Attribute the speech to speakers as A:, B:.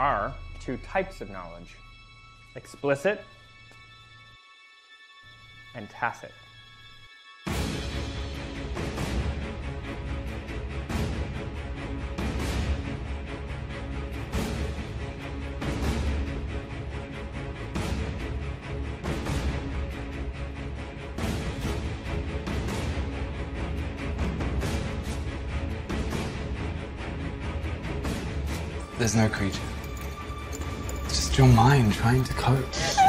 A: are two types of knowledge: explicit and tacit.
B: There's no creature. It's just your mind trying to cope.